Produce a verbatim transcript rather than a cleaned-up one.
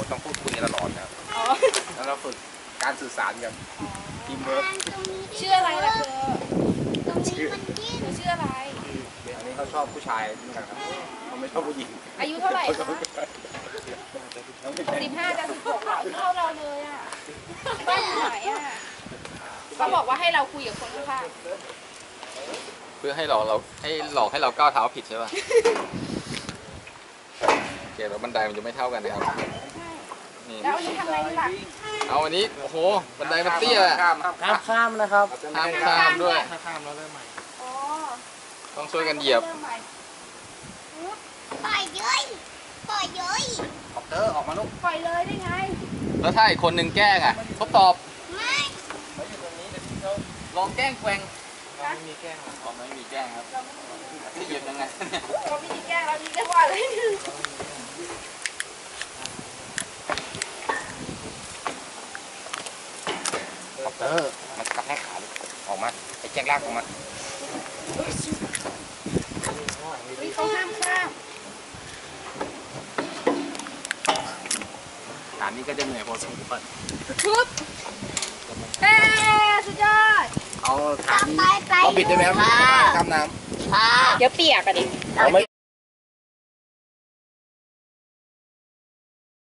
ต้องพูดคุยกันตลอดนะครับแล้วเราฝึกการสื่อสารกันทีมเวิร์คชื่ออะไรล่ะเธอตรงนี้มันดิ้นเธอชื่ออะไรอันนี้เขาชอบผู้ชายนี่นะครับเขาไม่ชอบผู้หญิงอายุเท่าไหร่คะสิบห้าจะสิบหกเหรอเท่าเราเลยอ่ะบ้านอยู่ไหนอ่ะเขาบอกว่าให้เราคุยกับคนข้างเพื่อให้หลอกเราให้หลอกให้เราก้าวเท้าผิดใช่ป่ะเกณฑ์แล้วบันไดมันจะไม่เท่ากันนะครับนี่ๆแล้วอันนี้ทำไงดีล่ะเอาอันนี้โอ้โหบันไดมันเตี้ยข้ามห้ามข้ามข้ามนะครับห้ามข้ามด้วยถ้าข้ามแล้วเริ่มใหม่อ๋อต้องช่วยกันเหยียบเริ่มใหม่ปล่อยเย้ยปล่อยเย้ยออกเตอร์ออกมาลูกปล่อยเลยได้ไงแล้วถ้าอีกคนหนึ่งแกล้งอ่ะทดสอบไม่ลองแกล้งแกว่งเราไม่มีแกล้งหรอกอ๋อไม่มีแกล้งครับจะเหยียบยังไงเนี่ยเราไม่มีแกล้งเรามีแค่ว่าอะไรออกเตอร์มันกระแทกขาลูกออกมาไอ้แจ็คลากออกมาเฮ้ยเขาห้ามข้ามฐานนี้ก็จะเหนื่อยพอสมควรชุบเฮ้สุดยอดเอาฐานไปไปเอาบิดได้ไหมครับพ่อข้ามน้พ่อเดี๋ยวเปียกอะดิำเอาไม่